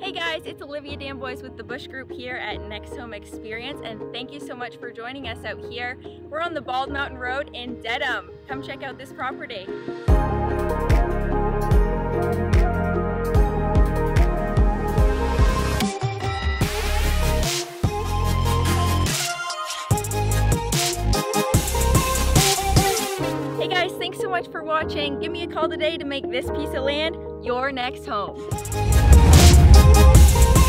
Hey guys, it's Olivia Danboys with the Bush Group here at Next Home Experience, and thank you so much for joining us out here. We're on the Bald Mountain Road in Dedham. Come check out this property. Hey guys, thanks so much for watching. Give me a call today to make this piece of land your next home.